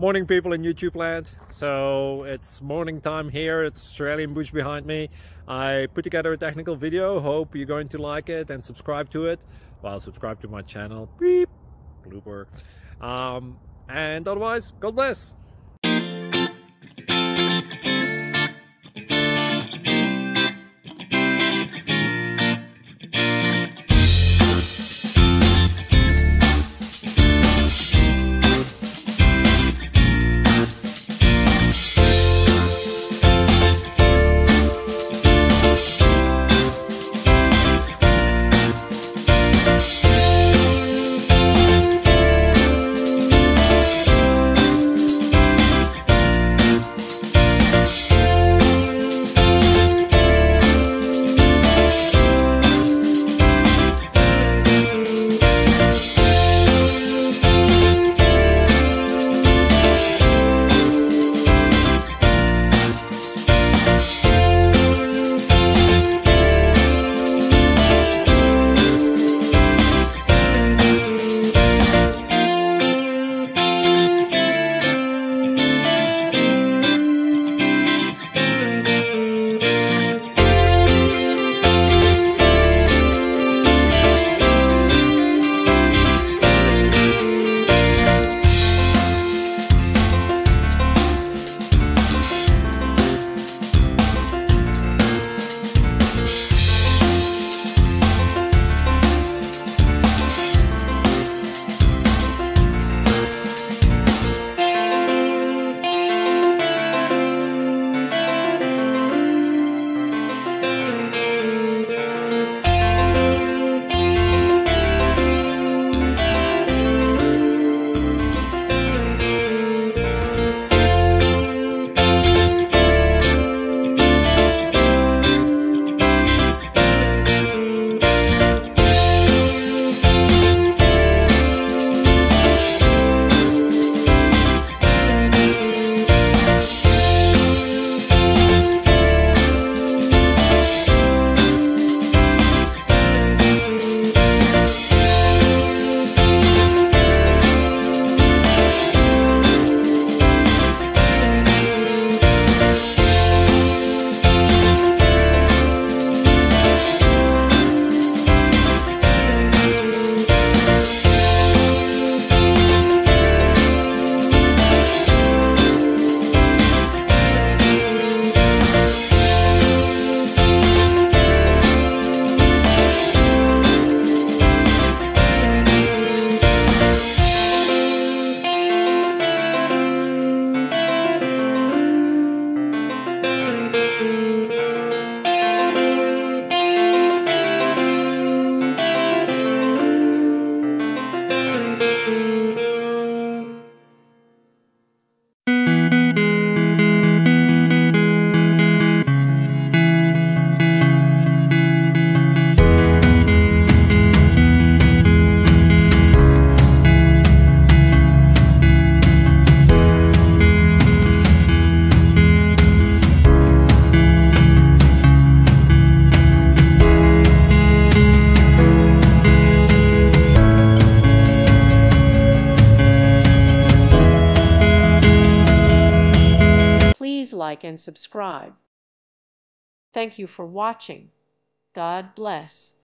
Morning people in YouTube land. So it's morning time here. It's Australian bush behind me. I put together a technical video. Hope you're going to like it and subscribe to it. Well, subscribe to my channel. Beep. Blooper. And otherwise, God bless. Please like and subscribe. Thank you for watching. God bless.